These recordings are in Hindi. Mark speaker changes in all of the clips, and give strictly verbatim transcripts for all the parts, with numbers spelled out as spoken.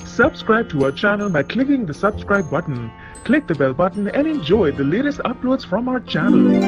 Speaker 1: Subscribe to our channel by clicking the subscribe button. Click the bell button and enjoy the latest uploads from our channel.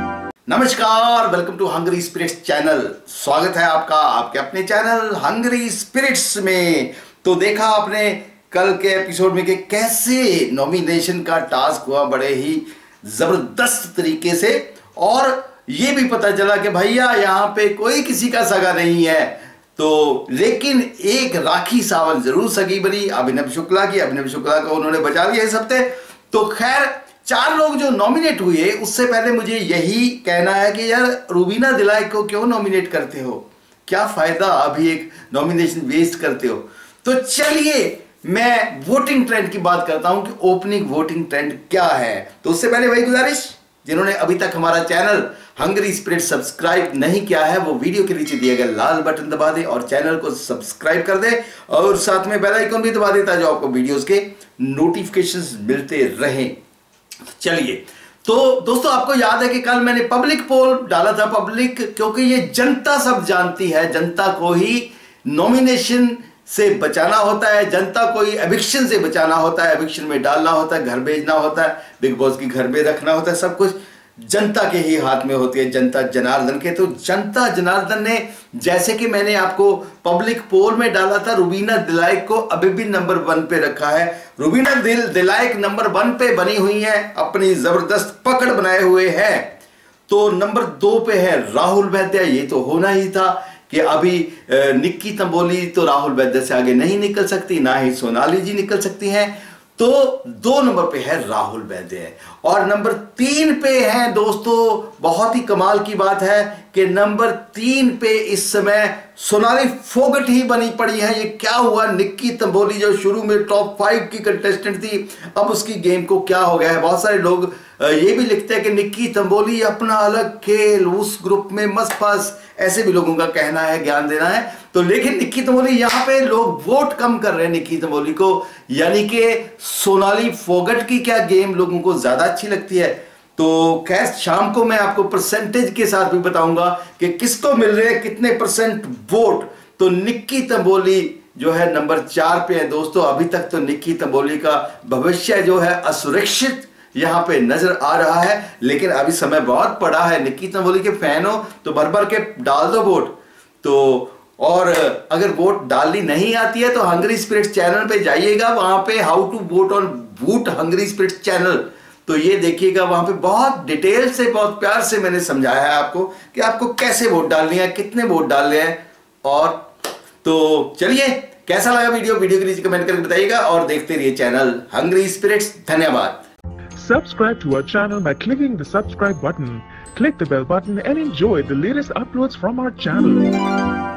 Speaker 2: नमस्कार, welcome to Hungry Spirits channel. स्वागत है आपका आपके अपने चैनल हंगरी स्पिरिट्स में। तो देखा आपने कल के एपिसोड में कि कैसे नॉमिनेशन का टास्क हुआ बड़े ही जबरदस्त तरीके से, और ये भी पता चला कि भैया यहाँ पे कोई किसी का सगा नहीं है। तो लेकिन एक राखी सावंत जरूर सगी बनी, अभिनव शुक्ला की। अभिनव शुक्ला को उन्होंने बचा लिया इस हफ्ते। तो खैर चार लोग जो नॉमिनेट हुए, उससे पहले मुझे यही कहना है कि यार रूबीना दिलाइक को क्यों नॉमिनेट करते हो, क्या फायदा, अभी एक नॉमिनेशन वेस्ट करते हो। तो चलिए मैं वोटिंग ट्रेंड की बात करता हूं कि ओपनिंग वोटिंग ट्रेंड क्या है। तो उससे पहले वही गुजारिश, जिन्होंने अभी तक हमारा चैनल हंगरी स्पिरिट सब्सक्राइब नहीं किया है वो वीडियो के नीचे दिए गए लाल बटन दबा दे और चैनल को सब्सक्राइब कर दे, और साथ में बेल आइकन भी दबा देता जो आपको वीडियोस के नोटिफिकेशंस मिलते रहें। चलिए, तो दोस्तों आपको याद है कि कल मैंने पब्लिक पोल डाला था। पब्लिक, क्योंकि ये जनता सब जानती है, जनता को ही नॉमिनेशन से बचाना होता है, जनता को ही एविक्शन से बचाना होता है, एविक्शन में डालना होता है, घर भेजना होता है, बिग बॉस की घर में रखना होता है, सब कुछ जनता के ही हाथ में होती है, जनता जनार्दन के। तो जनता जनार्दन ने, जैसे कि मैंने आपको पब्लिक पोल में डाला था, रूबीना दिलाइक को अभी भी नंबर वन पे रखा है। रूबीना दिल दिलाइक नंबर वन पे बनी हुई है, अपनी जबरदस्त पकड़ बनाए हुए है। तो नंबर दो पे है राहुल वैद्य। ये तो होना ही था कि अभी निक्की तंबोली तो राहुल वैद्य से आगे नहीं निकल सकती, ना ही सोनाली जी निकल सकती हैं। तो दो नंबर पे है राहुल वैद्य, और नंबर तीन पे है दोस्तों, बहुत ही कमाल की बात है कि नंबर तीन पे इस समय सोनाली फोगट ही बनी पड़ी है। ये क्या हुआ, निक्की तंबोली जो शुरू में टॉप फाइव की कंटेस्टेंट थी, अब उसकी गेम को क्या हो गया है। बहुत सारे लोग ये भी लिखते हैं कि निक्की तंबोली अपना अलग खेल, उस ग्रुप में मस्त फंस, ऐसे भी लोगों का कहना है, ज्ञान देना है। तो लेकिन निक्की तंबोली, यहाँ पे लोग वोट कम कर रहे हैं निक्की तंबोली को, यानी कि सोनाली फोगट की क्या गेम लोगों को ज्यादा अच्छी लगती है। तो खैर शाम को मैं आपको परसेंटेज के साथ भी बताऊंगा कि किसको मिल रहे हैं कितने परसेंट वोट। तो निक्की तंबोली जो है नंबर चार पे है दोस्तों। अभी तक तो निक्की तंबोली का भविष्य जो है असुरक्षित यहां पे नजर आ रहा है, लेकिन अभी समय बहुत पड़ा है। निक्की तंबोली के फैन हो तो भर भर के डाल दो वोट। तो और अगर वोट डालनी नहीं आती है तो हंगरी स्पिरिट्स चैनल पे जाइएगा, वहां पे how to vote on vote Hungry Spirits channel, तो ये देखिएगा, वहां पे बहुत डिटेल से, बहुत प्यार से मैंने समझाया है आपको कि आपको कैसे वोट डालनी है, कितने वोट डालने हैं। और तो चलिए, कैसा लगा वीडियो, वीडियो के नीचे कमेंट करके बताइएगा, और देखते रहिए चैनल हंगरी स्पिरिट्स। धन्यवाद।
Speaker 1: Subscribe to our channel by clicking the subscribe button. Click the bell button and enjoy the latest uploads from our channel.